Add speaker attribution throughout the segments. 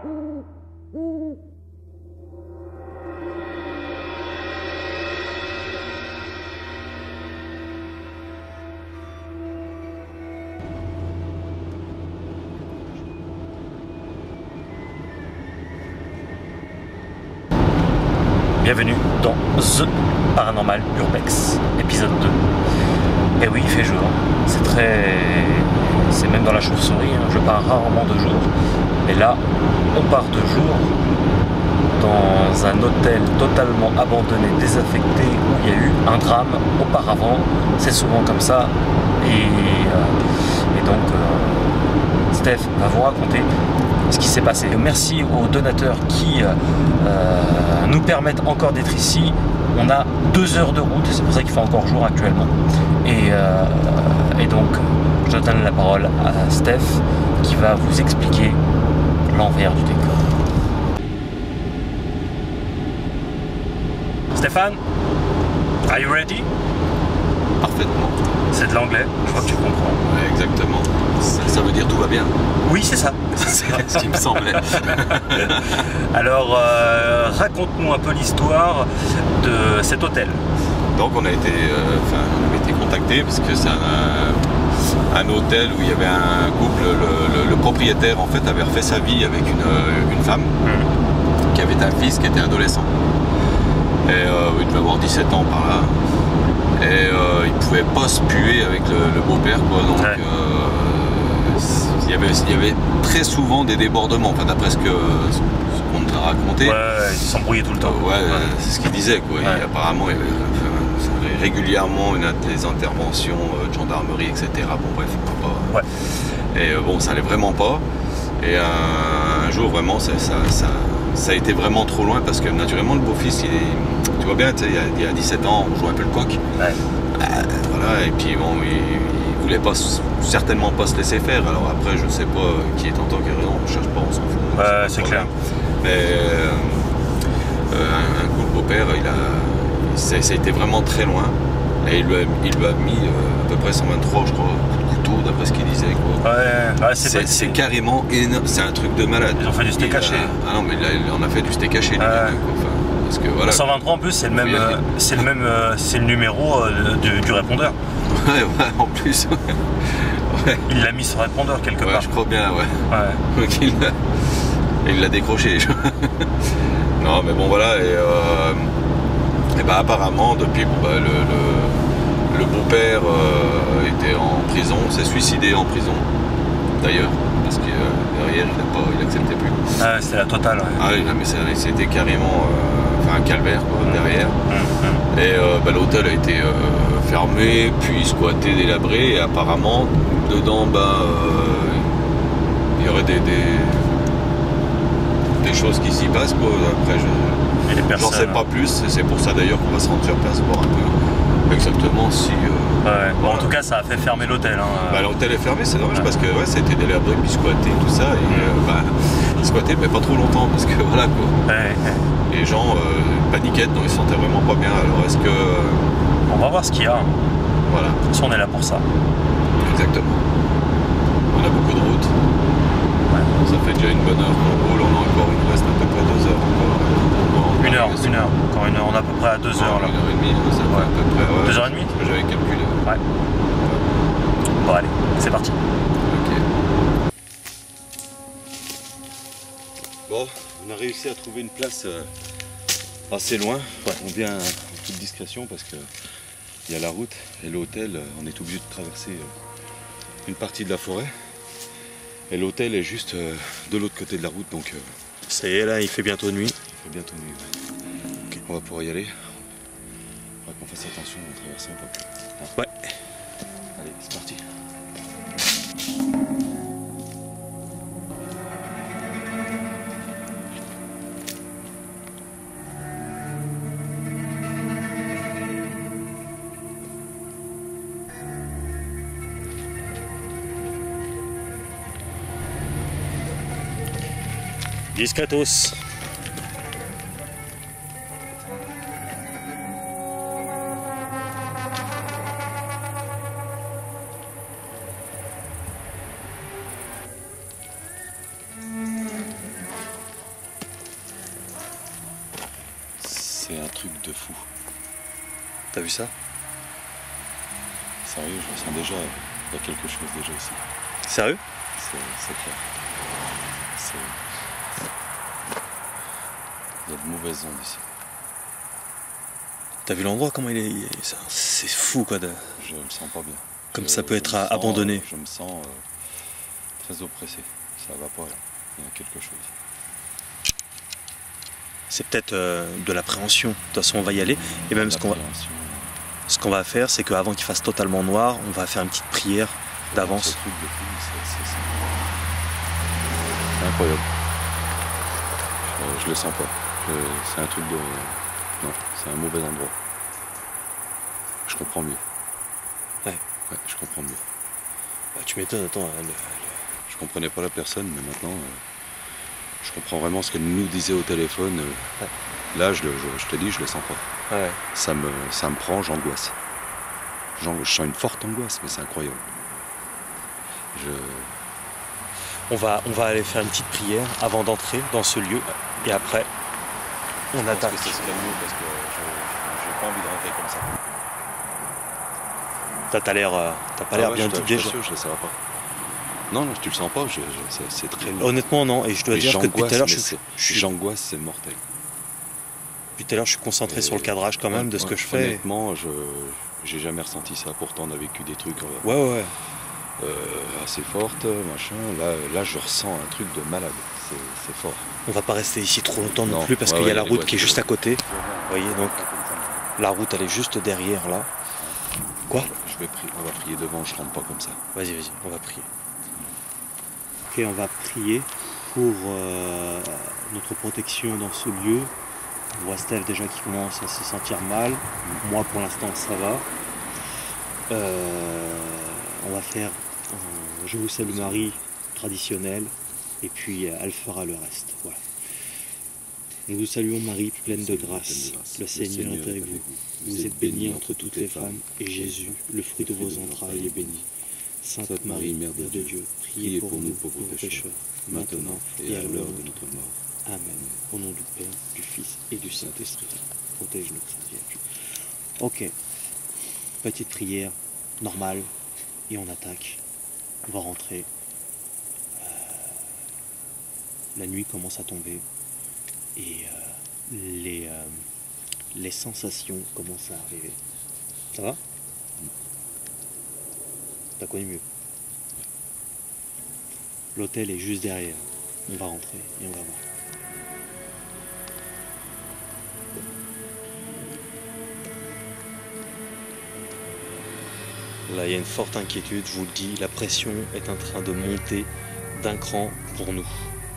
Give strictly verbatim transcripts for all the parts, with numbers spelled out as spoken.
Speaker 1: Bienvenue dans The Paranormal Urbex, épisode deux. Et oui, il fait jour, c'est très... c'est même dans la chauve-souris, hein. Je pars rarement de jour. Et là, on part de jour dans un hôtel totalement abandonné, désaffecté, où il y a eu un drame auparavant. C'est souvent comme ça. Et, euh, et donc, euh, Steph va vous raconter ce qui s'est passé. Merci aux donateurs qui euh, nous permettent encore d'être ici. On a deux heures de route, c'est pour ça qu'il fait encore jour actuellement. Et, euh, et donc, je donne la parole à Steph qui va vous expliquer l'envers du décor. Stéphane, are you ready?
Speaker 2: Parfaitement.
Speaker 1: C'est de l'anglais, je crois que tu comprends.
Speaker 2: Ouais, exactement. Ça, ça veut dire tout va bien.
Speaker 1: Oui, c'est ça.
Speaker 2: C'est ce qui me semblait.
Speaker 1: Alors, euh, raconte-nous un peu l'histoire de cet hôtel.
Speaker 2: Donc, on a été, euh, enfin, on a été contacté parce que c'est un, un hôtel où il y avait un couple. Le, le, le propriétaire, en fait, avait refait sa vie avec une, une femme mmh. qui avait un fils qui était adolescent. Et euh, il devait avoir dix-sept ans par là. Et euh, il pouvait pas se puer avec le, le beau-père, quoi. Donc, ouais. euh, il, y avait, il y avait très souvent des débordements, enfin, d'après ce qu'on ce qu'on nous a raconté.
Speaker 1: Ouais, il s'embrouillait tout le temps.
Speaker 2: Euh, ouais, ouais. C'est ce qu'il disait, quoi. Ouais. Et apparemment, il y avait enfin, régulièrement une, des interventions euh, de gendarmerie, et cetera. Bon, bref, pas. Ouais. Et euh, bon, ça allait vraiment pas. Et un, un jour, vraiment, ça, ça, ça, ça a été vraiment trop loin parce que naturellement, le beau-fils, il est. Tu vois bien, il y a dix-sept ans, on jouait un peu le coq. Ouais. Euh, voilà, et puis bon, il, il voulait pas, certainement pas se laisser faire. Alors après, je sais pas qui est en tant que raison, on cherche pas, on s'en fout.
Speaker 1: Ouais, c'est clair.
Speaker 2: Mais euh, euh, un, un coup, le beau-père, il a, ça, ça a été vraiment très loin. Et il lui a, il lui a mis euh, à peu près cent vingt-trois, je crois, coups de couteau, d'après ce qu'il disait. Quoi.
Speaker 1: Ouais, ouais,
Speaker 2: c'est, c'est carrément énorme, c'est un truc de malade.
Speaker 1: Ils ont fait du steak haché.
Speaker 2: Ah non, mais là, il en a fait du steak haché, lui, ouais. Même, quoi. Enfin, parce que, voilà.
Speaker 1: cent vingt-trois en plus, c'est le même, euh, c'est le même, euh, c'est le numéro euh, du, du répondeur.
Speaker 2: Ouais, ouais, en plus. Ouais.
Speaker 1: Il l'a mis sur répondeur quelque
Speaker 2: ouais,
Speaker 1: part.
Speaker 2: Je crois bien, ouais.
Speaker 1: Ouais.
Speaker 2: Donc il l'a, il l'a décroché. Non, mais bon, voilà. Et, euh, et bah, apparemment, depuis, bon, bah, le, le, le beau-père euh, était en prison, s'est suicidé en prison, d'ailleurs. Parce que euh, derrière, il n'acceptait plus.
Speaker 1: Ah, c'était la totale, ouais.
Speaker 2: Ah oui, mais c'était carrément euh, enfin, un calvaire, quoi, derrière. Mmh. Et euh, bah, l'hôtel a été euh, fermé, puis squatté, délabré, et apparemment, dedans, bah, euh, il y aurait des, des, des choses qui s'y passent, quoi. Après, je j'en sais pas plus, et c'est pour ça d'ailleurs qu'on va se rendre sur place voir un peu exactement si... Euh,
Speaker 1: Ouais. Bon, en tout cas, ça a fait fermer l'hôtel. Hein.
Speaker 2: Bah, l'hôtel est fermé, c'est dommage ouais. Parce que ouais, ça a été délabré, puis squatté, tout ça. Et mmh. euh, bah, squatté, mais pas trop longtemps, parce que voilà quoi. Ouais, ouais. Les gens euh, paniquaient, donc ils se sentaient vraiment pas bien. Alors est-ce que. Euh...
Speaker 1: On va voir ce qu'il y a.
Speaker 2: Voilà.
Speaker 1: Si on est là pour ça.
Speaker 2: Exactement. On a beaucoup de routes. Ouais. Ça fait déjà une bonne heure qu'on roule, on a encore, il nous reste à peu près deux heures encore.
Speaker 1: Une heure, une heure, encore une heure, on est à peu près à deux heures là.
Speaker 2: Une heure et demie, ça ouais. fait à peu près. Ouais,
Speaker 1: deux heures et demie
Speaker 2: j'avais calculé.
Speaker 1: Ouais. Bon allez, c'est parti.
Speaker 2: Ok. Bon, on a réussi à trouver une place euh, assez loin. Ouais. On vient en toute discrétion parce que il y a la route et l'hôtel, on est obligé de traverser euh, une partie de la forêt. Et l'hôtel est juste euh, de l'autre côté de la route, donc euh, ça y est, là il fait bientôt nuit. Il fait bientôt nuit, ouais. Okay. On va pouvoir y aller. Il faudra qu'on fasse attention en traversant un peu. Ah. Ouais. Allez, c'est parti.
Speaker 1: Discretos.
Speaker 2: fou.
Speaker 3: T'as vu ça?
Speaker 2: Sérieux, je ressens déjà, il y a quelque chose déjà ici.
Speaker 3: Sérieux?
Speaker 2: C'est clair. Il y a de mauvaises ondes ici.
Speaker 3: T'as vu l'endroit, comment il est? C'est fou quoi. De...
Speaker 2: Je me sens pas bien.
Speaker 3: Comme
Speaker 2: je,
Speaker 3: ça peut être abandonné.
Speaker 2: Sens, je me sens euh, très oppressé. Ça va pas là. Il y a quelque chose.
Speaker 3: C'est peut-être euh, de l'appréhension. De toute façon, on va y aller. Et même ce qu'on va, ce qu'on va faire, c'est qu'avant qu'il fasse totalement noir, on va faire une petite prière d'avance.
Speaker 2: C'est incroyable. Je, je le sens pas. C'est un truc de... Non, c'est un mauvais endroit. Je comprends mieux.
Speaker 3: Ouais.
Speaker 2: Ouais, je comprends mieux.
Speaker 3: Bah, tu m'étonnes, attends. Elle, elle...
Speaker 2: Je comprenais pas la personne, mais maintenant, euh, je comprends vraiment ce qu'elle nous disait au téléphone. Euh,
Speaker 3: ouais.
Speaker 2: Là, je, je, je te dis, je le sens pas.
Speaker 3: Ouais.
Speaker 2: Ça me, ça me prend, j'angoisse. Je sens une forte angoisse, mais c'est incroyable. Je...
Speaker 3: On va, on va aller faire une petite prière avant d'entrer dans ce lieu. Et après, on
Speaker 2: je
Speaker 3: attaque.
Speaker 2: Pense que ce serait mieux parce que je n'ai pas envie de rentrer comme ça.
Speaker 3: T'as, t'as l'air, t'as pas
Speaker 2: ah
Speaker 3: l'air
Speaker 2: ouais,
Speaker 3: bien
Speaker 2: je
Speaker 3: déjà.
Speaker 2: Je le saurais pas. Non, non, tu le sens pas. Je, je, c'est, c'est très.
Speaker 3: Honnêtement, non. Et je dois
Speaker 2: mais
Speaker 3: dire que depuis tout à l'heure, je,
Speaker 2: c'est,
Speaker 3: je suis.
Speaker 2: J'angoisse, c'est mortel.
Speaker 3: Depuis tout à l'heure, je suis concentré et sur le cadrage quand même
Speaker 2: ouais,
Speaker 3: de ce
Speaker 2: ouais,
Speaker 3: que je fais.
Speaker 2: Honnêtement, je j'ai jamais ressenti ça. Pourtant, on a vécu des trucs. Euh,
Speaker 3: ouais, ouais.
Speaker 2: Euh, assez fortes, machin. Là, là, je ressens un truc de malade. C'est, c'est fort.
Speaker 3: On va pas rester ici trop longtemps non, non plus parce
Speaker 2: ouais,
Speaker 3: qu'il y a
Speaker 2: ouais,
Speaker 3: la route
Speaker 2: ouais,
Speaker 3: qui est juste à côté. Vous voyez, donc la route, elle est juste derrière là. Quoi?
Speaker 2: Je vais prier. On va prier devant. Je rentre pas comme ça.
Speaker 3: Vas-y, vas-y. On va prier. Ok, on va prier pour euh, notre protection dans ce lieu. On voit Steph déjà qui commence à se sentir mal. Moi, pour l'instant, ça va. Euh, on va faire un Je vous salue Marie traditionnel et puis elle fera le reste. Voilà. Nous vous saluons Marie, pleine de grâce. Le Seigneur est avec vous. Vous êtes bénie entre toutes les femmes et Jésus, le fruit de vos entrailles, est béni. Sainte Marie, Mère de Dieu, priez pour nous pauvres pécheurs, maintenant et à l'heure de notre mort. Amen. Au nom du Père, du Fils et du Saint-Esprit. Protège-nous, Sainte Vierge. Ok. Petite prière normale et on attaque. On va rentrer. Euh, la nuit commence à tomber et euh, les, euh, les sensations commencent à arriver. Ça va? T'as connu mieux. L'hôtel est juste derrière. On va rentrer et on va voir. Là, il y a une forte inquiétude, je vous le dis, la pression est en train de monter d'un cran pour nous.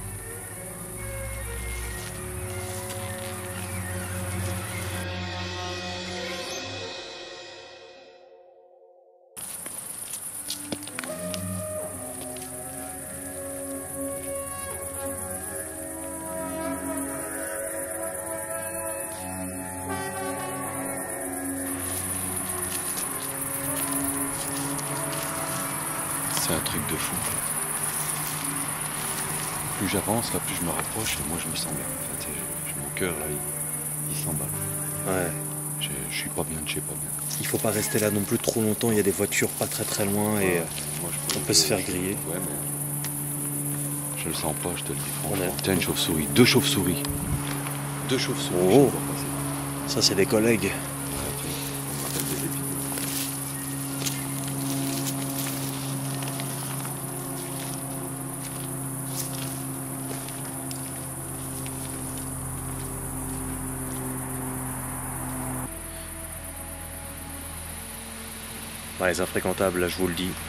Speaker 2: C'est un truc de fou. Plus j'avance, là, plus je me rapproche et moi je me sens bien. En fait, je, mon cœur, là, il, il s'emballe.
Speaker 3: Ouais.
Speaker 2: Je, je suis pas bien, je sais pas bien.
Speaker 3: Il faut pas rester là non plus trop longtemps, il y a des voitures pas très très loin et ouais, moi, je peux on peut se faire griller.
Speaker 2: Ouais, mais je le sens pas, je te le dis franchement.
Speaker 3: A...
Speaker 2: Tiens, une chauve-souris, deux chauves-souris. Deux chauves-souris.
Speaker 3: Oh, ça c'est des collègues. Ouais, les infréquentables, là je vous le dis.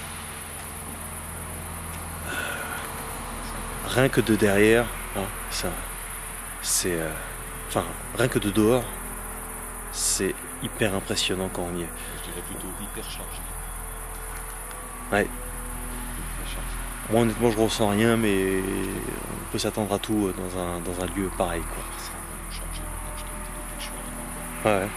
Speaker 3: Rien que de derrière, hein, ça, c'est, euh, enfin, rien que de dehors, c'est hyper impressionnant quand on y est.
Speaker 2: Je dirais plutôt hyper chargé.
Speaker 3: Ouais.
Speaker 2: Hyper chargé.
Speaker 3: Moi honnêtement je ressens rien, mais on peut s'attendre à tout dans un, dans un lieu pareil, quoi. Ouais.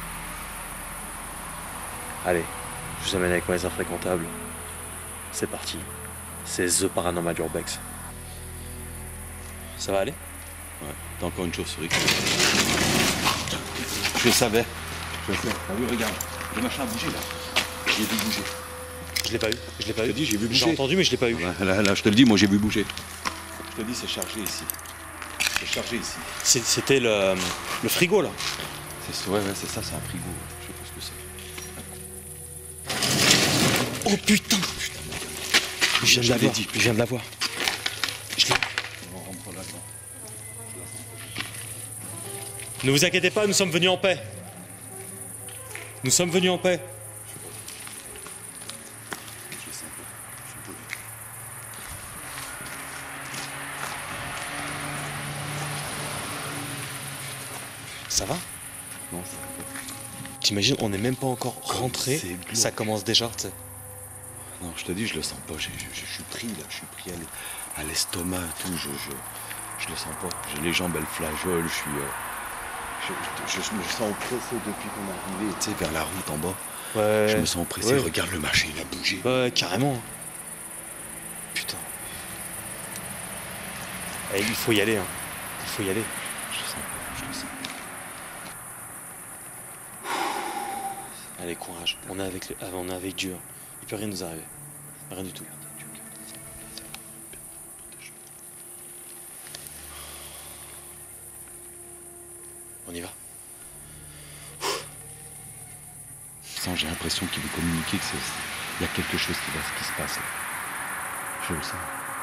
Speaker 3: Allez, je vous amène avec moi les infréquentables. C'est parti. C'est The Paranormal Urbex. Ça va aller?
Speaker 2: Ouais, t'as encore une chauve-souris. Je le savais. Je le savais. Ah oui, regarde. Le machin a bougé là. J'ai vu bouger.
Speaker 3: Je l'ai pas eu. Je l'ai pas
Speaker 2: Je
Speaker 3: eu.
Speaker 2: te dis, j'ai vu bouger.
Speaker 3: J'ai entendu, mais je l'ai pas eu.
Speaker 2: Ouais, là, là, je te le dis, moi j'ai vu bouger. Je te dis, c'est chargé ici. C'est chargé ici.
Speaker 3: C'était le, le frigo là.
Speaker 2: C'est ouais, ouais, c'est ça, c'est un frigo. Je sais pas ce que c'est.
Speaker 3: Oh putain, putain. Je viens de la voir.
Speaker 2: dit.
Speaker 3: Je viens de la voir. Je l'ai.
Speaker 2: On rentre là-dedans.
Speaker 3: Ne vous inquiétez pas, nous sommes venus en paix. Nous sommes venus en paix.
Speaker 2: Je sens pas. Je suis poli.
Speaker 3: Ça va?
Speaker 2: Non, ça va pas.
Speaker 3: T'imagines, on n'est même pas encore rentré.
Speaker 2: c'est glauque.
Speaker 3: Ça commence déjà, tu sais.
Speaker 2: Non, je te dis, je le sens pas. Je, je- je suis pris là, je suis pris à l'e- à l'estomac et tout. Je, je, je le sens pas. J'ai les jambes, elles flageolent. Je suis. euh, je, je- je me sens oppressé depuis qu'on est arrivé, tu sais, vers la route en bas.
Speaker 3: Ouais.
Speaker 2: Je me sens oppressé.
Speaker 3: Ouais.
Speaker 2: Regarde le marché, il a bougé.
Speaker 3: Ouais, carrément. Putain. Eh, il faut y aller, hein. Il faut y aller.
Speaker 2: Je le sens pas. Je le sens.
Speaker 3: Allez, courage. On est avec, le... ah, on est avec Dieu. Il peut rien nous arriver. Rien du tout. On y va.
Speaker 2: Sans, j'ai l'impression qu'il veut communiquer que c'est. Il y a quelque chose qui, va, qui se passe là. Je le sens.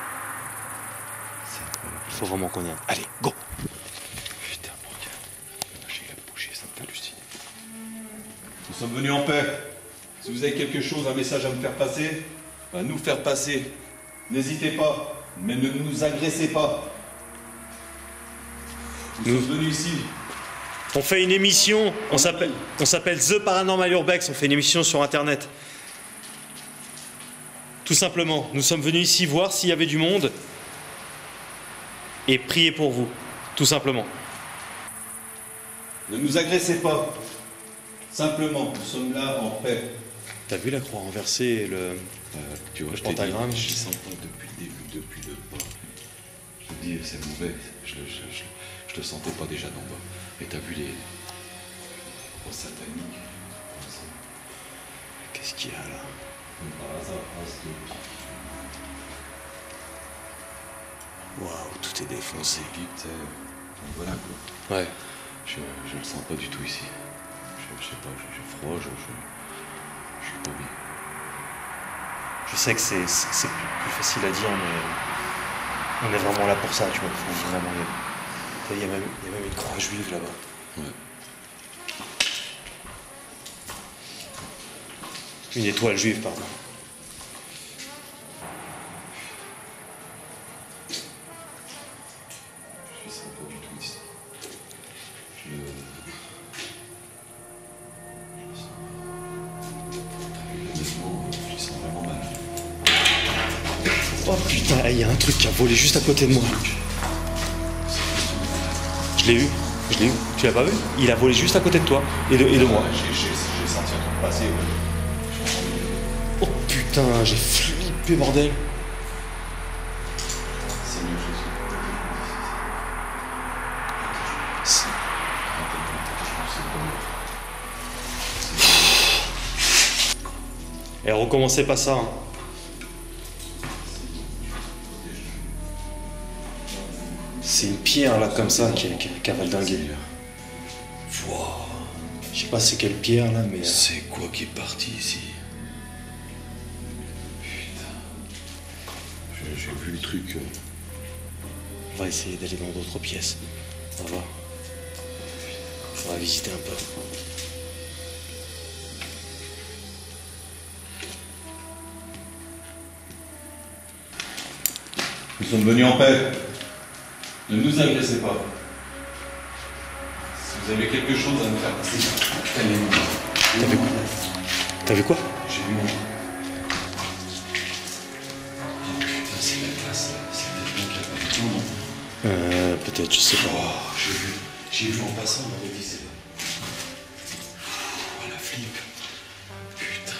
Speaker 2: C'est incroyable.
Speaker 3: Il faut vraiment qu'on y aille. Allez, go.
Speaker 2: Putain, mon gars. Le marché, il a bougé, ça me fait halluciner. Nous sommes venus en paix. Si vous avez quelque chose, un message à me faire passer, à nous faire passer, n'hésitez pas, mais ne nous agressez pas. Nous,
Speaker 3: Nous-
Speaker 2: sommes venus ici.
Speaker 3: On fait une émission. On s'appelle, on s'appelle The Paranormal Urbex. On fait une émission sur Internet. Tout simplement. Nous sommes venus ici voir s'il y avait du monde et prier pour vous. Tout simplement.
Speaker 2: Ne nous agressez pas. Simplement, nous sommes là en paix.
Speaker 3: T'as vu la croix renversée et le.
Speaker 2: Euh, tu vois,
Speaker 3: Le
Speaker 2: je t'ai dit,
Speaker 3: pentagramme.
Speaker 2: je sens pas depuis le début, depuis le bas. Je te dis, c'est mauvais. Je, le- je, je, je le sentais pas déjà d'en bas. Et t'as vu les croix sataniques comme ça.
Speaker 3: Qu'est-ce qu'il y a là?
Speaker 2: Comme par hasard, face de
Speaker 3: Waouh, tout est défoncé.
Speaker 2: c'est vite. euh, donc voilà quoi.
Speaker 3: Ouais.
Speaker 2: Je, je le sens pas du tout ici. Je, je sais pas, j'ai j'ai froid, je, je, je suis pas bien.
Speaker 3: Je sais que c'est c'est- c'est plus, plus facile à dire, mais on est vraiment là pour ça, tu vois. Faut vraiment y aller. Il y a même, il y a même une croix juive là-bas.
Speaker 2: Ouais.
Speaker 3: Une étoile juive, pardon.
Speaker 2: Je sens pas du tout ici. Je, je sens. Honnêtement, je le sens vraiment mal.
Speaker 3: Oh putain, il y a un truc qui a volé juste à côté de moi. Je l'ai eu, je l'ai eu. Tu l'as pas vu? Il a volé juste à côté de toi et de, et de moi.
Speaker 2: Ouais, j'ai- j'ai j'ai senti un truc passer. Ouais.
Speaker 3: Oh putain, j'ai flippé, bordel.
Speaker 2: Seigneur Jésus.
Speaker 3: C'est- Et recommencez pas ça. Hein. C'est une pierre là comme ça qui, qui, qui a valdingué. Wow. Je sais pas c'est quelle pierre là, mais. euh,
Speaker 2: C'est quoi qui est parti ici? Putain. J'ai- J'ai vu le truc. euh,
Speaker 3: On va essayer d'aller dans d'autres pièces. On va voir. On va visiter un peu.
Speaker 2: Nous sommes venus en paix. Ne nous agressez pas. Si vous avez quelque chose à me faire passer, allez-y.
Speaker 3: T'as vu quoi? T'as vu quoi?
Speaker 2: J'ai vu mon. Oh putain, c'est la glace là. C'est quelqu'un qui a pas du tout, non?
Speaker 3: Euh, peut-être, je sais pas.
Speaker 2: Oh, j'ai vu. J'ai vu en passant, on m'avait dit c'est là. Oh la flip. Putain.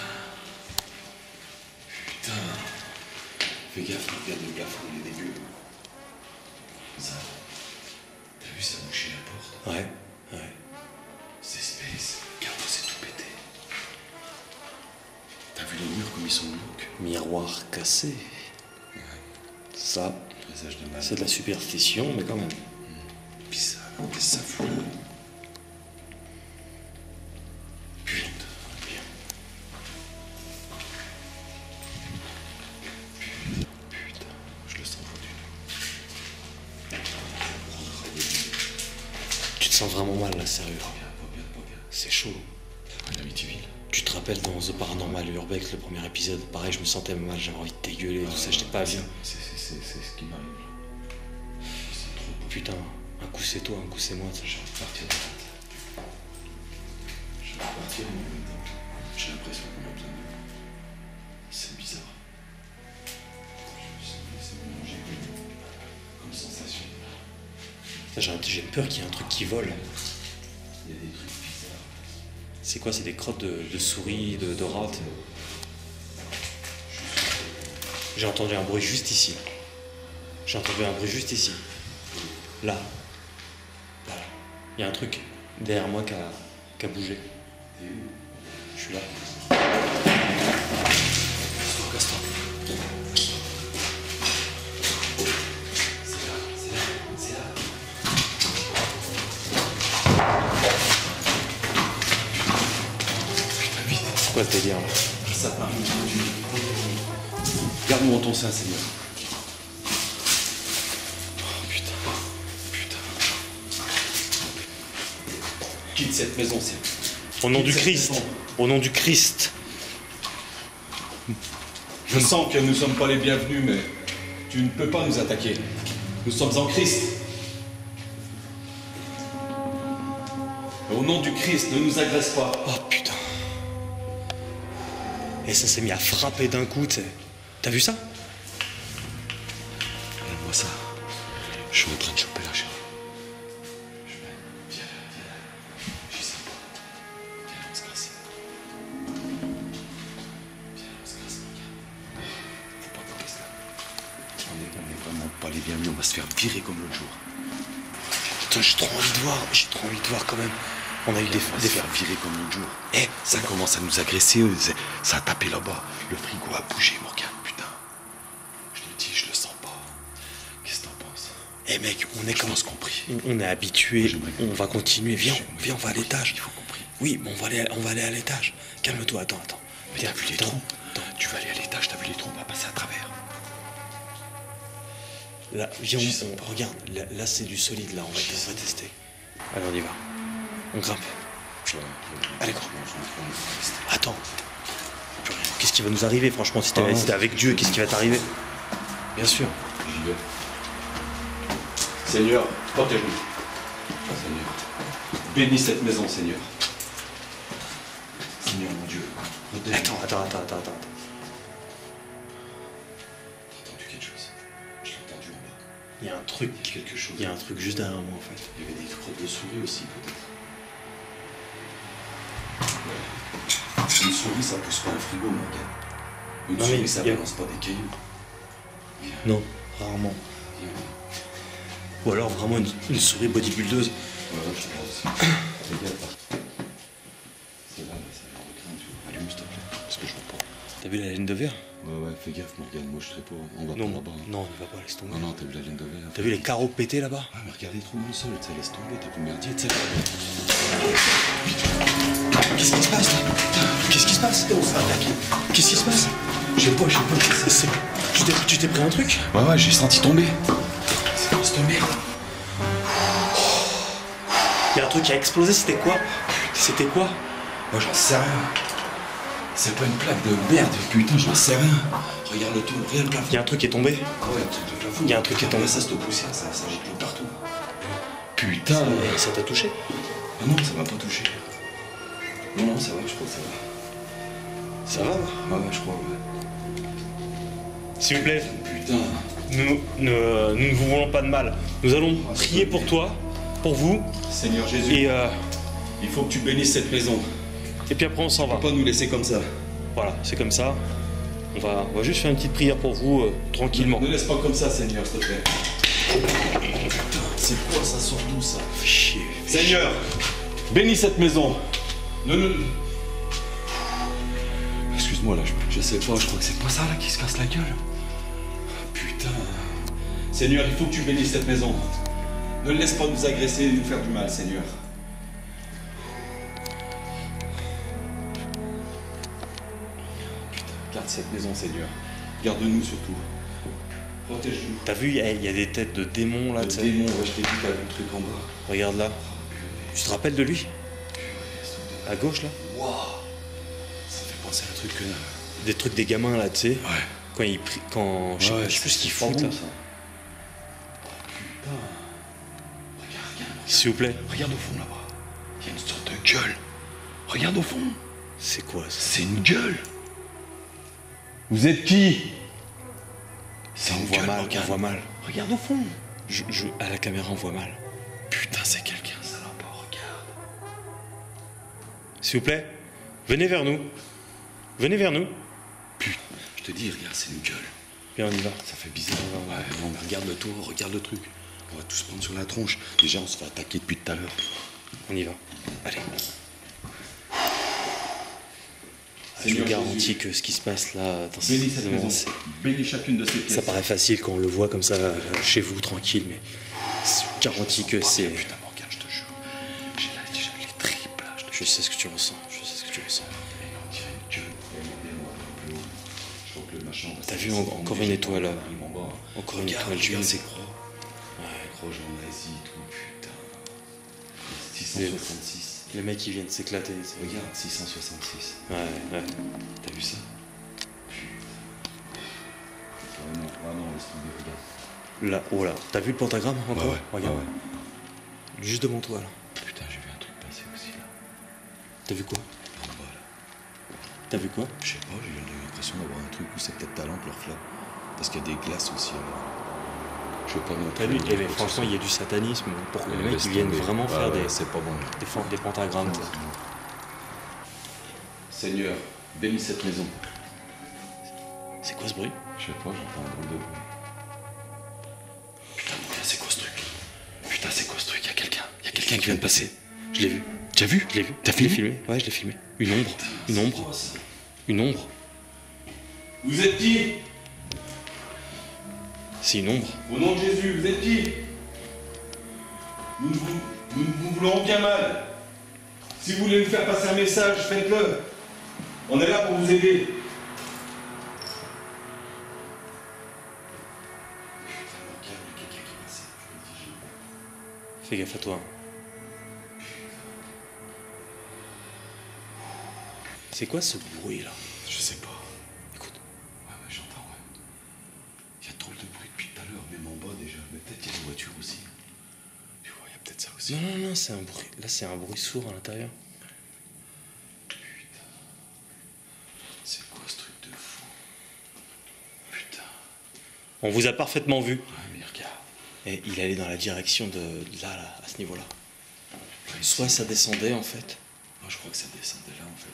Speaker 2: Putain. Fais gaffe, regarde le plafond, il est dégueu. Ça. vu, ça a bouché la porte.
Speaker 3: Ouais, ouais.
Speaker 2: C'est space. Regarde, c'est tout pété. T'as vu les murs comme ils sont glauques?
Speaker 3: Miroir cassé.
Speaker 2: Ouais.
Speaker 3: Ça,
Speaker 2: Présage de mal.
Speaker 3: c'est de la superstition, mais quand même.
Speaker 2: Puis ça, qu'est-ce que ça fout là? Putain, bien. Putain, putain, je le sens foutu.
Speaker 3: Tu te sens vraiment mal, la serrure.
Speaker 2: Pas bien, pas bien, pas bien.
Speaker 3: C'est chaud.
Speaker 2: Un Amityville.
Speaker 3: Tu te rappelles dans The Paranormal Urbex, le premier épisode, pareil, je me sentais mal, j'avais envie de dégueuler, tout ça, j'étais pas bien.
Speaker 2: C'est c'est- c'est ce qui m'arrive là. C'est trop.
Speaker 3: Putain, un coup c'est toi, un coup c'est moi.
Speaker 2: J'ai envie de partir de là. Je vais partir, mais en même temps, j'ai l'impression qu'on a besoin de nous. C'est bizarre. C'est mélangé comme sensation.
Speaker 3: J'ai j'ai peur qu'il y ait un truc qui vole.
Speaker 2: Il y a des trucs bizarres.
Speaker 3: C'est quoi? C'est des crottes de, de souris, de, de rats? J'ai entendu un bruit juste ici. J'ai entendu un bruit juste ici. Là. Là. Il y a un truc derrière moi qui a, qui a bougé. Je suis là. Casse-toi, casse-toi. C'est là, c'est là, c'est là. C'est quoi ce délire là?
Speaker 2: Ça part. Garde-nous en ton sein, Seigneur.
Speaker 3: Oh putain. Putain.
Speaker 2: Quitte cette maison, Seigneur.
Speaker 3: Au nom du
Speaker 2: Cette
Speaker 3: Christ.
Speaker 2: maison.
Speaker 3: Au nom du Christ.
Speaker 2: Je sens que nous ne sommes pas les bienvenus, mais tu ne peux pas nous attaquer. Nous sommes en Christ. Au nom du Christ, ne nous agresse pas.
Speaker 3: Oh putain. Et ça s'est mis à frapper d'un coup, tu sais. T'as vu ça?
Speaker 2: Regarde-moi ça. Je suis en train de choper la chérie. Je vais. Viens là, viens là. J'y sens pas. Viens là, on se grasse. Viens là, on se grasse, regarde. Faut pas qu'on reste là. On est, on est vraiment pas les bienvenus. On va se faire virer comme l'autre jour.
Speaker 3: Putain, j'ai trop envie de voir. J'ai trop envie de voir quand même. On a eu des,
Speaker 2: On va
Speaker 3: des
Speaker 2: se faire virer comme l'autre jour.
Speaker 3: Eh,
Speaker 2: Ça commence à nous agresser. Ça a tapé là-bas. Le frigo a bougé, Morgane. Putain. Je te dis, je le sens pas. Qu'est-ce que t'en penses?
Speaker 3: eh mec, on est
Speaker 2: Je
Speaker 3: comme
Speaker 2: pense compris.
Speaker 3: on, on est habitué.
Speaker 2: J'aimerais-
Speaker 3: On va continuer. Viens,
Speaker 2: J'ai-
Speaker 3: viens, on va à
Speaker 2: compris.
Speaker 3: l'étage.
Speaker 2: Il faut compris.
Speaker 3: Oui, bon, on va aller, on va aller à l'étage. Calme-toi, attends, attends.
Speaker 2: Mais
Speaker 3: Viens,
Speaker 2: t'as vu les
Speaker 3: attends,
Speaker 2: trous?
Speaker 3: attends.
Speaker 2: Tu vas aller à l'étage, t'as vu les trous, on va passer à travers.
Speaker 3: Là, viens,
Speaker 2: J'y
Speaker 3: on,
Speaker 2: sens
Speaker 3: on-
Speaker 2: pas.
Speaker 3: regarde. Là, là, c'est du solide. Là, on va,
Speaker 2: J'y
Speaker 3: on va
Speaker 2: sens.
Speaker 3: tester. Allez, on y va. On grimpe. Allez, go. Attends. Qu'est-ce qui va nous arriver, franchement, si t'es
Speaker 2: Ah,
Speaker 3: si t'es avec Dieu, qu'est-ce qui va t'arriver?
Speaker 2: Bien sûr. J'y vais. Seigneur, protège-nous. Seigneur. Bénis cette maison, Seigneur. Seigneur, mon Dieu. protège-nous.
Speaker 3: Attends, attends, attends, attends, attends.
Speaker 2: T'as entendu quelque chose? Je l'ai entendu en bas.
Speaker 3: Il y a un truc.
Speaker 2: Quelque chose.
Speaker 3: Il y a un truc juste derrière moi, en fait.
Speaker 2: Il y avait des crottes de souris aussi, peut-être. Ouais. Une souris, ça pousse pas un frigo, mon gars. Une
Speaker 3: Non, mais
Speaker 2: souris, ça
Speaker 3: il y a-
Speaker 2: balance pas des cailloux.
Speaker 3: Non, rarement.
Speaker 2: Viens.
Speaker 3: Ou alors vraiment une, une souris bodybuildeuse.
Speaker 2: Ouais, ouais, je crois aussi. Fais gaffe. C'est là, là, ça a l'air de craindre, tu vois. Allume, s'il te plaît, parce que je vois pas.
Speaker 3: T'as vu la laine de verre?
Speaker 2: Ouais, ouais, fais gaffe, Morgane, moi je serai pas. On va
Speaker 3: Non,
Speaker 2: pas là-bas. hein.
Speaker 3: non, il va pas, laisse tomber.
Speaker 2: Non, non, t'as vu la laine de verre?
Speaker 3: T'as vu les carreaux pétés là-bas?
Speaker 2: Ah, mais regarde les trous dans le sol, tu sais, laisse tomber, t'as vu le merdier, tu sais.
Speaker 3: Qu'est-ce qui se passe là? Qu'est-ce qui se passe? On s'est attaqué. Qu'est-ce qui se passe? Je sais pas, je sais pas. C'est- c'est- Tu t'es, tu t'es pris un truc?
Speaker 2: Ouais, ouais, j'ai senti tomber. C'est quoi cette merde?
Speaker 3: Il y a un truc qui a explosé, c'était quoi? C'était quoi?
Speaker 2: Moi, j'en sais rien. C'est pas une plaque de merde, putain, j'en sais rien. Regarde le tout, regarde le plafond.
Speaker 3: Il y a un truc qui est tombé.
Speaker 2: Ah ouais, un truc de plafond.
Speaker 3: Il y a un truc qui est tombé.
Speaker 2: Ça, cette poussière, ça, ça gicle partout. Putain.
Speaker 3: Et ça t'a touché?
Speaker 2: Ah non, ça m'a pas touché. Non, non, ça va, je crois que ça va.
Speaker 3: Ça va?
Speaker 2: Ah ouais, je crois, ouais.
Speaker 3: S'il vous plaît,
Speaker 2: Putain.
Speaker 3: nous, nous, euh, nous ne vous voulons pas de mal. Nous allons prier pour toi, pour vous,
Speaker 2: Seigneur Jésus,
Speaker 3: et, euh,
Speaker 2: il faut que tu bénisses cette maison.
Speaker 3: et puis après on s'en
Speaker 2: On
Speaker 3: va.
Speaker 2: va pas nous laisser comme ça.
Speaker 3: Voilà, c'est comme ça. On va, on va juste faire une petite prière pour vous, euh, tranquillement.
Speaker 2: Ne laisse pas comme ça, Seigneur, s'il te plaît. Putain, c'est quoi, ça sort d'où ça?
Speaker 3: Fais chier. Fais
Speaker 2: Seigneur, bénis cette maison. Ne, ne... Excuse-moi là, je, je sais pas, je crois que c'est pas ça là qui se casse la gueule. Putain. Seigneur, il faut que tu bénisses cette maison. Ne laisse pas nous agresser et nous faire du mal, Seigneur. Putain, garde cette maison, Seigneur. Garde-nous surtout. Protège-nous.
Speaker 3: T'as vu, il y, a- il y a des têtes de démons là,
Speaker 2: Le
Speaker 3: tu sais.
Speaker 2: démon, ouais, je t'ai dit, t'as vu le truc en bas.
Speaker 3: Regarde là. Tu te rappelles de lui? À gauche là?
Speaker 2: Waouh. Ça fait penser à un truc que...
Speaker 3: Des trucs des gamins là, tu sais.
Speaker 2: Ouais.
Speaker 3: Quand ils prient. Quand. Je sais
Speaker 2: Ouais,
Speaker 3: pas- je sais plus ce qu'ils
Speaker 2: c'est pas
Speaker 3: foutent
Speaker 2: bon,
Speaker 3: là.
Speaker 2: ça. Putain. Regarde, regarde.
Speaker 3: S'il vous plaît.
Speaker 2: Regarde au fond là-bas. Il y a une sorte de gueule. Regarde au fond.
Speaker 3: C'est quoi ça?
Speaker 2: C'est une gueule. Vous êtes qui? C'est
Speaker 3: On
Speaker 2: une
Speaker 3: voit
Speaker 2: gueule,
Speaker 3: mal, on
Speaker 2: regarde.
Speaker 3: voit mal.
Speaker 2: Regarde au fond.
Speaker 3: Je, je- à la caméra, on voit mal.
Speaker 2: Putain, c'est quelqu'un, ça là-bas, regarde.
Speaker 3: S'il vous plaît, venez vers nous. Venez vers nous.
Speaker 2: Putain, je te dis, regarde, c'est une gueule.
Speaker 3: Viens, on y va.
Speaker 2: Ça fait bizarre. Ouais, non, mais regarde le tour, regarde le truc. On va tous prendre sur la tronche. Déjà, on se fait attaquer depuis tout à l'heure.
Speaker 3: On y va. Allez. Je
Speaker 2: Seigneur
Speaker 3: vous garantis
Speaker 2: Jésus,
Speaker 3: que ce qui se passe là, dans ce
Speaker 2: bénis cette
Speaker 3: moment,
Speaker 2: maison.
Speaker 3: c'est-
Speaker 2: Bénis chacune de ces pièces.
Speaker 3: ça paraît facile quand on le voit comme ça euh, chez vous, tranquille, mais je vous garantis que c'est.
Speaker 2: Putain, Morgane, je te jure. J'ai la- j'ai les tripes là. Je te
Speaker 3: Je sais ce que tu ressens. Je sais ce que tu ressens.
Speaker 2: on dirait une gueule. Aidez-moi un peu plus haut. Je crois que le machin va
Speaker 3: T'as
Speaker 2: se-
Speaker 3: vu
Speaker 2: c'est
Speaker 3: en-
Speaker 2: bon,
Speaker 3: encore
Speaker 2: déjà,
Speaker 3: une étoile,
Speaker 2: on
Speaker 3: là.
Speaker 2: arrive en bas.
Speaker 3: Encore une
Speaker 2: Regarde,
Speaker 3: étoile
Speaker 2: regarde
Speaker 3: juive.
Speaker 2: ces croix. Ouais, croix en Asie et tout, putain. six cent soixante-six.
Speaker 3: Les mecs qui viennent s'éclater. c'est-
Speaker 2: Regarde, six cent soixante-six.
Speaker 3: Ouais, ouais.
Speaker 2: T'as vu ça? Ah non, ah non, laisse tomber, regarde.
Speaker 3: Là, oh là. T'as vu le pentagramme encore?
Speaker 2: Ouais, ouais,
Speaker 3: Regarde.
Speaker 2: ouais,
Speaker 3: Juste devant toi là.
Speaker 2: Putain, j'ai vu un truc passer aussi là.
Speaker 3: T'as vu quoi?
Speaker 2: En bas là.
Speaker 3: T'as vu quoi?
Speaker 2: Je sais pas, j'ai eu l'impression d'avoir un truc où c'est peut-être ta lampe leur flamme. Parce qu'il y a des glaces aussi alors. Je veux pas montrer.
Speaker 3: T'as vu? Eh ben, franchement, il y a du satanisme. Pourquoi les mecs
Speaker 2: Laisse
Speaker 3: ils viennent
Speaker 2: tomber.
Speaker 3: vraiment
Speaker 2: Ouais,
Speaker 3: faire
Speaker 2: ouais,
Speaker 3: des,
Speaker 2: c'est pas bon.
Speaker 3: des, fan- des pentagrammes? tu sais.
Speaker 2: Seigneur, bénis cette maison.
Speaker 3: C'est quoi ce bruit?
Speaker 2: Je sais pas, j'entends un drôle de bruit. Putain, putain, c'est quoi ce truc? Putain, c'est quoi ce truc? Y'a quelqu'un. Y'a quelqu'un qui vient de passer.
Speaker 3: Je l'ai vu.
Speaker 2: Tu as vu?
Speaker 3: Je l'ai vu.
Speaker 2: T'as
Speaker 3: Je l'ai
Speaker 2: filmé?
Speaker 3: filmé? Ouais, je l'ai filmé. Une ombre. Une
Speaker 2: C'est
Speaker 3: ombre.
Speaker 2: quoi, ça?
Speaker 3: Une ombre.
Speaker 2: Vous êtes qui?
Speaker 3: C'est une ombre.
Speaker 2: Au nom de Jésus, vous êtes qui? Nous ne vous, nous ne vous voulons aucun mal. Si vous voulez nous faire passer un message, faites-le. On est là pour vous aider.
Speaker 3: Fais gaffe à toi. C'est quoi ce bruit là?
Speaker 2: Je sais pas.
Speaker 3: Écoute.
Speaker 2: Ouais, ouais, j'entends, ouais. Il y a trop de bruit depuis tout à l'heure, même en bas déjà. Mais peut-être qu'il y a des voitures aussi. Tu vois, il y a peut-être ça aussi.
Speaker 3: Non, non, non, c'est un bruit. Là, c'est un bruit sourd à l'intérieur.
Speaker 2: Putain. C'est quoi ce truc de fou? Putain.
Speaker 3: On vous a parfaitement vu.
Speaker 2: Ouais, mais regarde.
Speaker 3: Et il allait dans la direction de de là, là, à ce niveau-là. Soit ça descendait en fait.
Speaker 2: Moi, je crois que ça descendait là, en fait.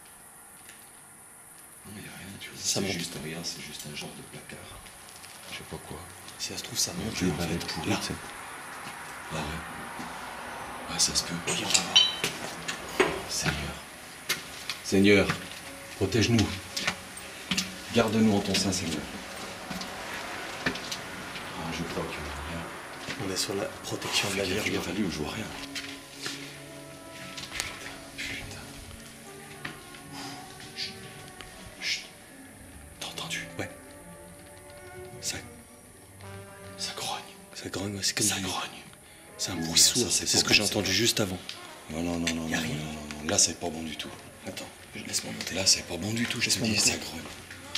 Speaker 2: Non, mais il n'y a rien, tu vois.
Speaker 3: Ça
Speaker 2: C'est
Speaker 3: monte.
Speaker 2: juste, regarde, c'est juste un genre de placard. Je sais pas quoi.
Speaker 3: Si ça se trouve, ça monte
Speaker 2: Des
Speaker 3: là, en
Speaker 2: balais
Speaker 3: fait.
Speaker 2: pourris,
Speaker 3: Là.
Speaker 2: tu sais. Là, ouais. Ouais, ça se peut.
Speaker 3: Regarde là-bas.
Speaker 2: Seigneur. Seigneur, protège-nous. Garde-nous en ton sein, Seigneur. Ah, je crois que rien.
Speaker 3: On est sur la protection de la
Speaker 2: Fais gaffe,
Speaker 3: Vierge.
Speaker 2: il a fallu où je vois rien. Putain. Chut. Chut. T'as entendu?
Speaker 3: Ouais.
Speaker 2: Ça. Ça grogne.
Speaker 3: Ça grogne, ouais, c'est comme
Speaker 2: Ça
Speaker 3: du-
Speaker 2: grogne.
Speaker 3: C'est un bruit
Speaker 2: Ça,
Speaker 3: sourd.
Speaker 2: c'est
Speaker 3: C'est
Speaker 2: pas
Speaker 3: ce que
Speaker 2: bon,
Speaker 3: j'ai
Speaker 2: c'est
Speaker 3: entendu
Speaker 2: pas-
Speaker 3: juste avant.
Speaker 2: Non, non, non, non,
Speaker 3: Y a
Speaker 2: non,
Speaker 3: rien.
Speaker 2: non, non, non. Là, c'est pas bon du tout.
Speaker 3: Attends, laisse-moi monter.
Speaker 2: Là, c'est pas bon du tout. Je te
Speaker 3: Laisse-moi
Speaker 2: dis,
Speaker 3: monter.
Speaker 2: ça grogne.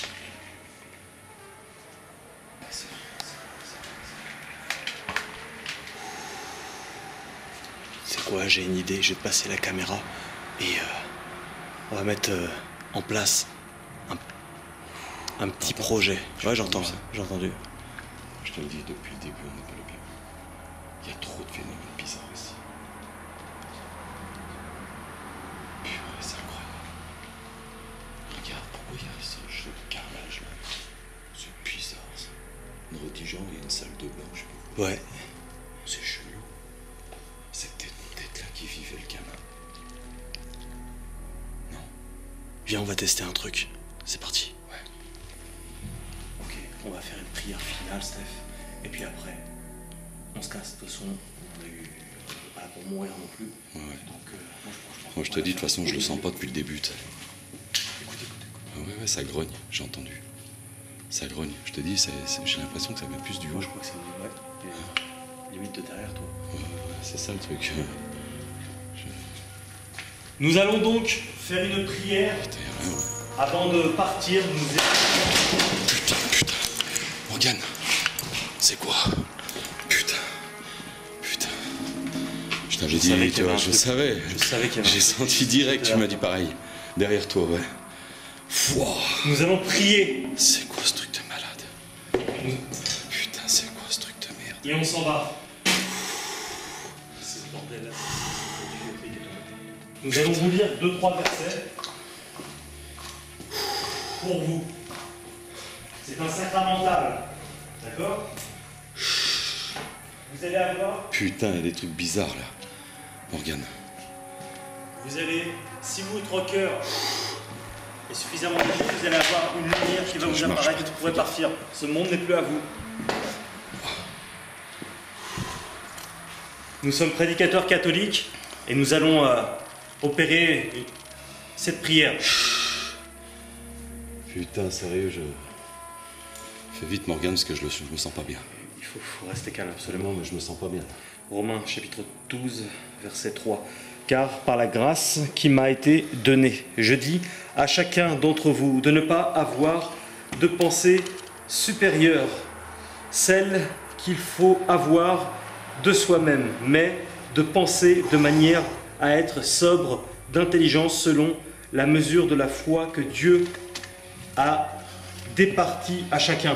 Speaker 3: C'est quoi? J'ai une idée. Je vais te passer la caméra et euh, on va mettre euh, en place un, un petit projet. Ouais, j'entends.
Speaker 2: ça.
Speaker 3: J'ai entendu.
Speaker 2: Je te le dis, depuis le début, on n'est pas le bien. Il y a trop de phénomènes bizarres ici. Purée, c'est incroyable. Regarde, pourquoi il y a ce jeu de carrelage là? C'est bizarre ça. Une redigeant et une salle de bain, je sais pas quoi.
Speaker 3: Ouais.
Speaker 2: C'est chelou.
Speaker 3: va tester un truc. C'est parti.
Speaker 1: Ouais. Ok, on va faire une prière finale, Steph. Et puis après, on se casse. De toute façon, on a eu... pas là pour mourir non plus.
Speaker 2: Ouais, ouais.
Speaker 1: Donc, euh, moi, je, je pense
Speaker 2: moi je te dis, de toute façon, je le sens pas depuis le début.
Speaker 1: Écoute, écoute, écoute.
Speaker 2: Ah ouais, ouais, ça grogne, j'ai entendu. Ça grogne. Je te dis, j'ai l'impression que ça vient plus du haut.
Speaker 1: Moi, je crois que c'est une ouais. Et, limite de derrière toi.
Speaker 2: Ouais, ouais, c'est ça le truc. Je...
Speaker 1: Nous allons donc faire une prière.
Speaker 2: Putain, y a rien, ouais.
Speaker 1: Avant de partir, nous...
Speaker 2: Putain, putain. Morgane, c'est quoi? Putain. Putain. Je t'avais dit, tu vois, je savais.
Speaker 1: Je savais qu'il y avait
Speaker 2: J'ai senti direct, tu m'as dit pareil. Derrière toi, ouais. Wow.
Speaker 1: Nous allons prier.
Speaker 2: C'est quoi ce truc de malade?
Speaker 1: Nous...
Speaker 2: Putain, c'est quoi ce truc de merde?
Speaker 1: Et on s'en va. C'est le bordel. Nous allons vous lire deux, trois versets pour vous. C'est un sacramental. D'accord? Vous allez avoir...
Speaker 2: Putain, il y a des trucs bizarres là. Morgane.
Speaker 1: Vous allez, si votre cœur est suffisamment léger, vous allez avoir une lumière qui va
Speaker 2: Attends,
Speaker 1: vous
Speaker 2: je
Speaker 1: apparaître
Speaker 2: marche.
Speaker 1: et vous pourrez partir. Ce monde n'est plus à vous. Nous sommes prédicateurs catholiques et nous allons euh, opérer cette prière.
Speaker 2: Putain, sérieux, je... Fais vite, Morgane, parce que je, le... je me sens pas bien.
Speaker 1: Il faut, faut rester calme, absolument.
Speaker 2: Absolument, mais je me sens pas bien.
Speaker 1: Romains, chapitre douze, verset trois. Car par la grâce qui m'a été donnée, je dis à chacun d'entre vous de ne pas avoir de pensée supérieure, celle qu'il faut avoir de soi-même, mais de penser de manière à être sobre d'intelligence selon la mesure de la foi que Dieu a départie à chacun.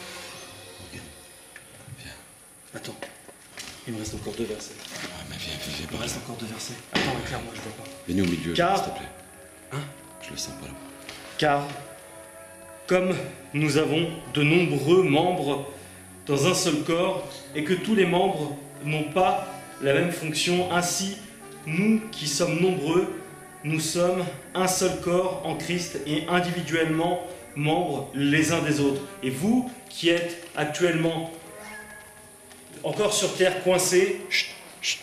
Speaker 2: Viens.
Speaker 1: Attends, il me reste encore deux versets.
Speaker 2: Ouais, mais viens, viens, viens
Speaker 1: Il me
Speaker 2: par
Speaker 1: reste
Speaker 2: là.
Speaker 1: encore deux versets. Attends, éclaire-moi, je vois pas.
Speaker 2: Viens au milieu,
Speaker 1: Car-
Speaker 2: s'il te plaît.
Speaker 1: Hein?
Speaker 2: Je le sens pas là.
Speaker 1: Car, comme nous avons de nombreux membres dans un seul corps, et que tous les membres n'ont pas la même fonction, ainsi, nous qui sommes nombreux, nous sommes un seul corps en Christ et individuellement membres les uns des autres. Et vous qui êtes actuellement encore sur terre coincés, chut, chut,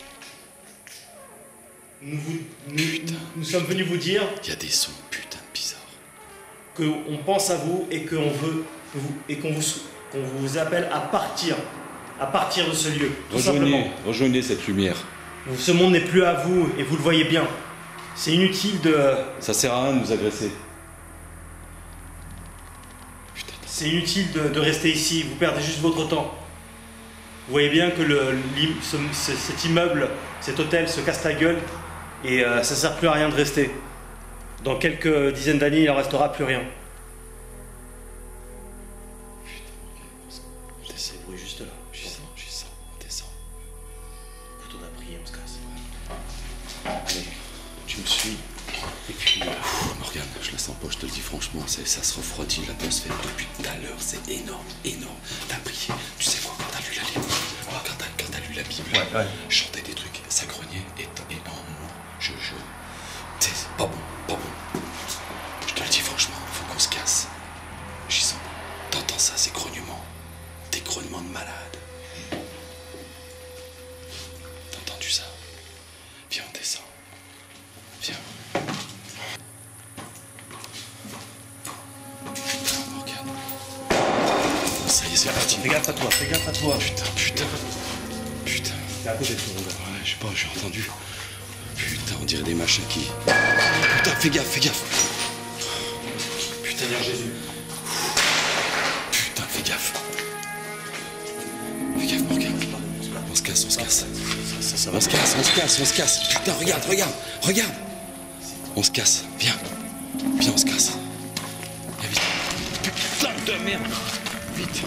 Speaker 1: nous, vous- nous- nous sommes venus vous dire
Speaker 2: Il y a des sons putain de bizarres.
Speaker 1: qu'on pense à vous et qu'on veut que vous, et qu'on vous, qu'on vous appelle à partir, à partir de ce lieu, tout simplement.
Speaker 2: Rejoignez, rejoignez cette lumière.
Speaker 1: Ce monde n'est plus à vous et vous le voyez bien. C'est inutile de,
Speaker 2: Ça sert à rien de nous agresser. Putain,
Speaker 1: c'est inutile de, de rester ici. Vous perdez juste votre temps. Vous voyez bien que le, l'im- ce- ce- cet immeuble, cet hôtel se casse la gueule et euh, ça sert plus à rien de rester. Dans quelques dizaines d'années, il n'en restera plus rien.
Speaker 2: on descend,
Speaker 1: C'est le bruit juste là.
Speaker 2: j'y sens, j'y sens, on descend.
Speaker 1: Écoute, on a prié, on se casse. Allez, tu me suis. Et puis, euh,
Speaker 2: Pff, Morgane, je la sens pas, je te le dis franchement, c'est- ça se refroidit l'atmosphère depuis tout à l'heure, c'est énorme, énorme. T'as prié, tu sais quoi, quand t'as lu la Bible, quand t'as quand t'as lu la Bible,
Speaker 1: Ouais, ouais.
Speaker 2: je chantais des trucs, ça grognait, et, et en un moment, je, je, tu sais, c'est pas bon, pas bon. Je te le dis franchement, faut qu'on se casse. J'y sens pas. T'entends ça, ces grognements, des grognements de malade. T'as entendu ça? Viens, on descend. Viens. Putain, Morgane. Ça y est, c'est parti.
Speaker 1: fais gaffe à toi, fais gaffe à toi.
Speaker 2: Putain, putain. Putain.
Speaker 1: T'es à côté de toi, regarde.
Speaker 2: Ouais, je sais pas, j'ai entendu. Putain, on dirait des machins qui... Putain, fais gaffe, fais gaffe. Putain,
Speaker 1: Seigneur Jésus.
Speaker 2: putain, fais gaffe. Fais gaffe, Morgane. On se casse, on se casse.
Speaker 1: Ça, ça
Speaker 2: On se casse, on se casse, on se casse. Putain, regarde, regarde, regarde. On se casse, viens. Viens, on se casse. Viens vite. Putain de merde. Vite.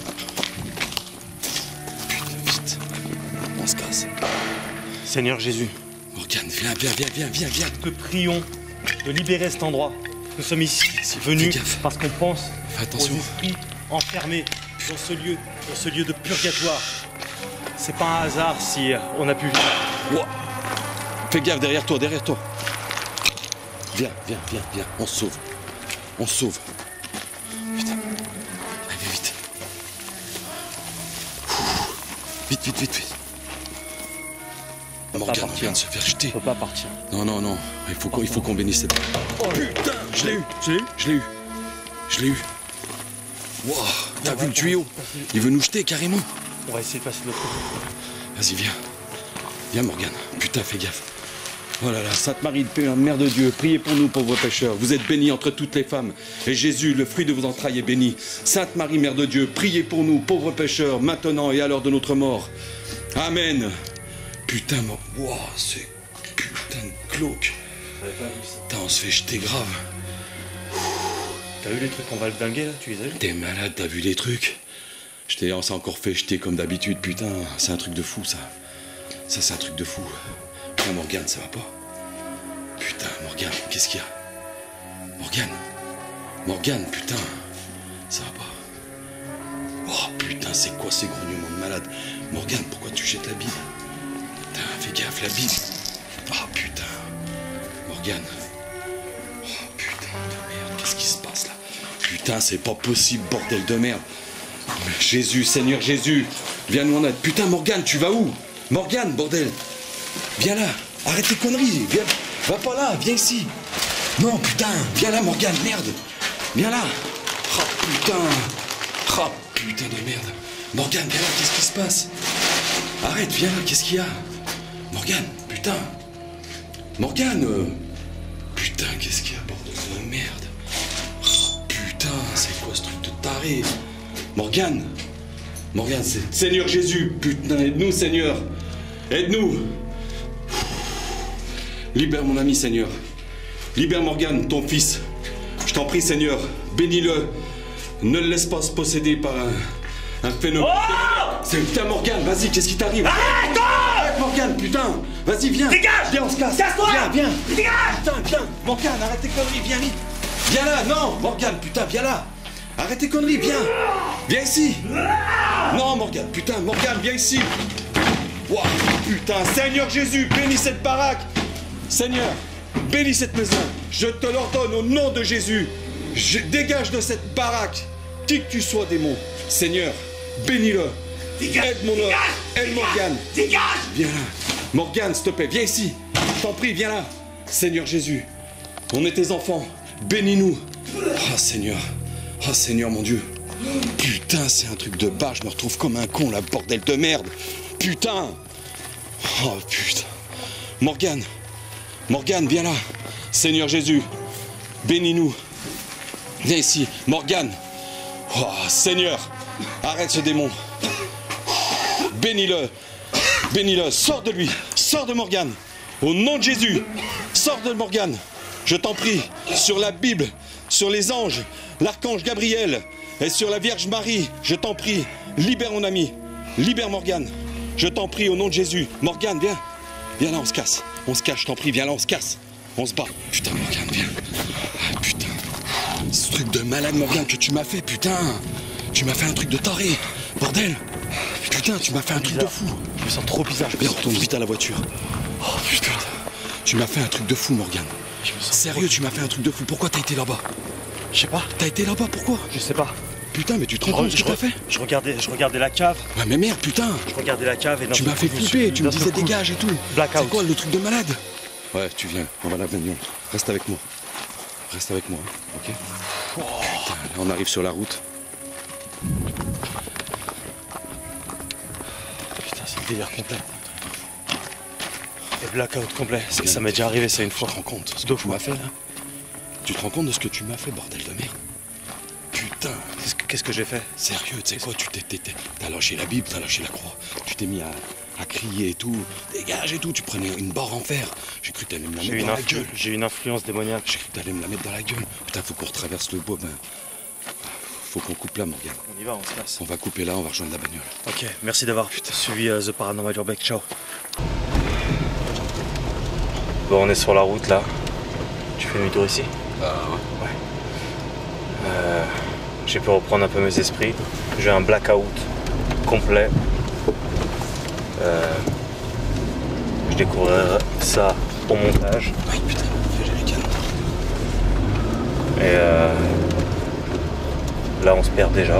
Speaker 2: Putain, vite. On se casse.
Speaker 1: Seigneur Jésus,
Speaker 2: Morgane, viens, viens, viens, viens, viens, viens.
Speaker 1: que prions de libérer cet endroit. Nous sommes ici
Speaker 2: Fais
Speaker 1: venus
Speaker 2: gaffe.
Speaker 1: parce qu'on pense
Speaker 2: Fais attention.
Speaker 1: aux esprits enfermés dans ce lieu, dans ce lieu de purgatoire. C'est pas un hasard si on a pu vivre.
Speaker 2: Ouah. Fais gaffe derrière toi, derrière toi. Viens, viens, viens, viens. On se sauve. On se sauve. Putain. Allez, vite. Vite, vite, vite, vite. Morgane, on vient de se faire jeter.
Speaker 3: Faut pas partir.
Speaker 2: Non, non, non. Il faut qu'on, il faut qu'on bénisse cette... Oh putain, je l'ai eu.
Speaker 3: Je l'ai eu
Speaker 2: Je l'ai eu. Je l'ai eu. Wow, t'as vu le tuyau? Il veut nous jeter carrément.
Speaker 3: On va essayer de passer de l'autre côté.
Speaker 2: Vas-y, viens. Viens, Morgane. Putain, fais gaffe. Oh là là, Sainte Marie, Mère de Dieu, priez pour nous, pauvres pécheurs. Vous êtes bénie entre toutes les femmes. Et Jésus, le fruit de vos entrailles, est béni. Sainte Marie, Mère de Dieu, priez pour nous, pauvres pécheurs, maintenant et à l'heure de notre mort. Amen. Putain, mort. Wow, c'est putain de glauque. Putain, on se fait jeter grave.
Speaker 3: T'as vu les trucs qu'on va le dinguer là? Tu les as vus?
Speaker 2: T'es malade, t'as vu les trucs? Je t'ai, on s'est encore fait jeter comme d'habitude, putain. C'est un truc de fou, ça. Ça, c'est un truc de fou. Putain, Morgane, ça va pas? Putain, Morgane, qu'est-ce qu'il y a? Morgane. Morgane, putain. Ça va pas? Oh, putain, c'est quoi ces grognements de malade? Morgane, pourquoi tu jettes la Bible? Putain, fais gaffe, la Bible. Oh, putain. Morgane. Oh, putain de merde, qu'est-ce qui se passe là? Putain, c'est pas possible, bordel de merde. Jésus, Seigneur Jésus, viens nous en aide. Putain, Morgane, tu vas où? Morgane, bordel. Viens là, arrête tes conneries. Viens, va pas là, viens ici. Non, putain, viens là, Morgane, merde. Viens là. Oh, putain. Oh, putain de merde. Morgane, viens là, qu'est-ce qui se passe? Arrête, viens là, qu'est-ce qu'il y a? Morgane, putain. Morgane. euh, Putain, qu'est-ce qu'il y a, bordel de merde? Oh, putain, c'est quoi ce truc de taré? Morgane. Morgane, c'est... Seigneur Jésus, putain, aide-nous, Seigneur. Aide-nous. Libère mon ami, Seigneur. Libère Morgane, ton fils. Je t'en prie, Seigneur. Bénis-le. Ne le laisse pas se posséder par un, un phénomène. Oh, c'est putain, Morgane, vas-y, qu'est-ce qui t'arrive?
Speaker 4: Arrête!
Speaker 2: Arrête, Morgane, putain. Vas-y, viens.
Speaker 4: Dégage!
Speaker 2: Viens, on se casse.
Speaker 4: Casse-toi!
Speaker 2: Viens, viens.
Speaker 4: Dégage!
Speaker 2: Putain, viens. Morgane, arrête tes conneries, viens vite. Viens là, non, Morgane, putain, viens là. Arrête tes conneries, viens. Viens ici. Non, Morgane, putain, Morgane, viens ici. Wow, putain, Seigneur Jésus, bénis cette baraque. Seigneur, bénis cette maison. Je te l'ordonne au nom de Jésus. Je dégage de cette baraque. Qui que tu sois, démon. Seigneur, bénis-le. Aide mon homme. Aide Morgane.
Speaker 4: Dégage!
Speaker 2: Viens là. Morgane, s'il te plaît, viens ici. Je t'en prie, viens là. Seigneur Jésus, on est tes enfants. Bénis-nous. Oh, Seigneur. Oh, Seigneur, mon Dieu. Putain, c'est un truc de barre. Je me retrouve comme un con, là, bordel de merde. Putain. Oh, putain. Morgane. Morgane, viens là. Seigneur Jésus, bénis-nous. Viens ici. Morgane. Oh, Seigneur, arrête ce démon. Bénis-le. Bénis-le. Sors de lui. Sors de Morgane. Au nom de Jésus. Sors de Morgane. Je t'en prie. Sur la Bible, sur les anges, l'archange Gabriel et sur la Vierge Marie, je t'en prie. Libère mon ami. Libère Morgane. Je t'en prie au nom de Jésus. Morgane, viens. Viens là, on se casse. On se cache, je t'en prie. Viens là, on se casse. On se bat. Putain, Morgane, viens. Ah, putain. Ce truc de malade, Morgane, que tu m'as fait, putain. Tu m'as fait un truc de taré. Bordel. Putain, tu m'as fait un truc de fou.
Speaker 3: Je me sens trop bizarre.
Speaker 2: Viens, retourne vite à la voiture. Oh, putain. Tu m'as fait un truc de fou, Morgane. Sérieux, tu m'as fait un truc de fou. Pourquoi t'as été là-bas?
Speaker 3: Je sais pas.
Speaker 2: T'as été là-bas, pourquoi?
Speaker 3: Je sais pas.
Speaker 2: Putain, mais tu te rends compte ce que t'as fait?
Speaker 3: Je regardais, je regardais la cave.
Speaker 2: Ouais, mais merde, putain.
Speaker 3: Je regardais la cave et...
Speaker 2: Tu m'as fait flipper, tu me disais dégage et tout.
Speaker 3: Blackout.
Speaker 2: C'est quoi le truc de malade? Ouais, tu viens, on va la venir. Reste avec moi. Reste avec moi, ok? Oh. Putain, là, on arrive sur la route.
Speaker 3: Putain, c'est le délire complet. Et blackout complet. Ça, ça m'est déjà arrivé, ça, une fois.
Speaker 2: Tu te rends compte de ce
Speaker 3: Deux
Speaker 2: que tu
Speaker 3: fois.
Speaker 2: m'as fait, là? Tu te rends compte de ce que tu m'as fait, bordel de merde? Putain.
Speaker 3: Qu'est-ce que, qu'est-ce que j'ai fait?
Speaker 2: Sérieux, tu sais quoi, tu t'es, t'es, t'es- t'as lâché la Bible, t'as lâché la croix. Tu t'es mis à, à crier et tout. Dégage et tout, tu prenais une barre en fer. J'ai cru que t'allais me la
Speaker 3: J'ai
Speaker 2: mettre
Speaker 3: eu,
Speaker 2: dans
Speaker 3: une
Speaker 2: la
Speaker 3: influ-
Speaker 2: gueule.
Speaker 3: j'ai eu une influence démoniaque.
Speaker 2: J'ai cru que t'allais me la mettre dans la gueule. Putain, faut qu'on retraverse le bois. Ben, faut qu'on coupe là, Morgane.
Speaker 3: On y va, on se passe.
Speaker 2: On va couper là, on va rejoindre la bagnole.
Speaker 3: Ok, merci d'avoir suivi euh, The Paranormal Urbex. Ciao. Bon, on est sur la route là. Tu fais demi-tour ici?
Speaker 2: Ah
Speaker 3: Ouais. Euh, j'ai pu reprendre un peu mes esprits. J'ai un blackout complet. Euh, je découvrirai ça au montage.
Speaker 2: ouais. Ouais, putain, fais les ricanes.
Speaker 1: Et euh, là on se perd déjà.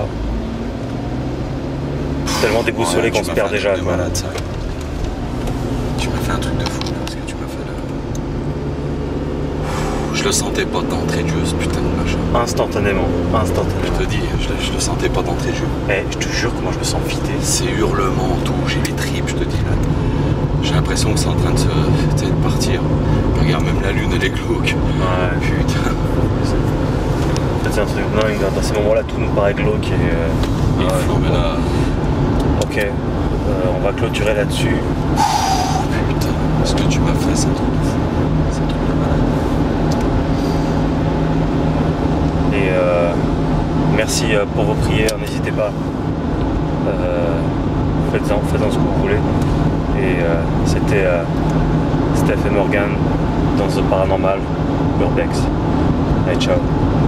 Speaker 1: Tellement déboussolé ouais, qu'on se perd déjà. Quoi.
Speaker 2: Malade, ça. Tu m'as fait un truc de fou là, parce que tu m'as fait le... Je le sentais pas d'entrée de jeu ce putain de machin.
Speaker 1: Instantanément, instantanément.
Speaker 2: Je te dis, je, je le sentais pas d'entrée de jeu.
Speaker 1: Eh, je te jure que moi je me sens vidé.
Speaker 2: Ces hurlements, tout, j'ai les tripes, je te dis là. J'ai l'impression que c'est en train de se de partir. Regarde, même la lune elle est glauque.
Speaker 1: Ouais.
Speaker 2: Putain.
Speaker 1: C'est un truc dingue, dans ces moments-là tout nous paraît glauque et... Euh,
Speaker 2: et
Speaker 1: ouais,
Speaker 2: non mais là...
Speaker 1: Ok, euh, on va clôturer là-dessus.
Speaker 2: Putain, ce que tu m'as fait, c'est un truc de fou. C'est un truc de malade.
Speaker 1: Et euh, merci pour vos prières, n'hésitez pas. Euh, faites-en, faites-en ce que vous voulez. Et euh, c'était euh, Steph et Morgan dans The Paranormal Urbex. Allez, ciao.